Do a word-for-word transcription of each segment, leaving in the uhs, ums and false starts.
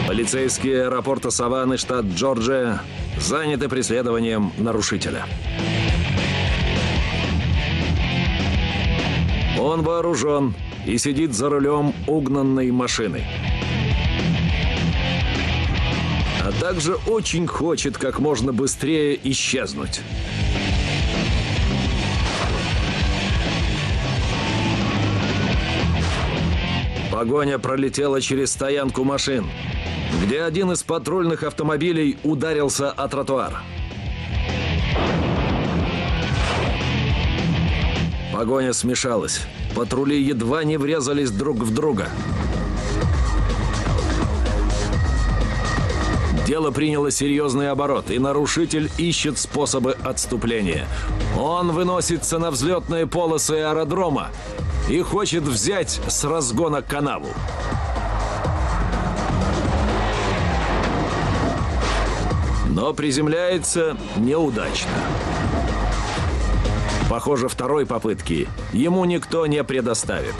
Полицейские аэропорта Саванны, штат Джорджия, заняты преследованием нарушителя. Он вооружен и сидит за рулем угнанной машины. А также очень хочет как можно быстрее исчезнуть. Погоня пролетела через стоянку машин, где один из патрульных автомобилей ударился о тротуар. Погоня смешалась. Патрули едва не врезались друг в друга. Дело приняло серьезный оборот, и нарушитель ищет способы отступления. Он выносится на взлетные полосы аэродрома и хочет взять с разгона канаву. Но приземляется неудачно. Похоже, второй попытки ему никто не предоставит.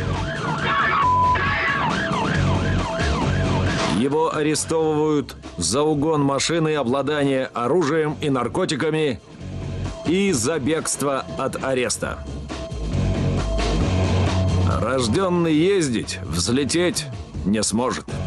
Его арестовывают за угон машины, обладание оружием и наркотиками и за бегство от ареста. Рожденный ездить, взлететь не сможет.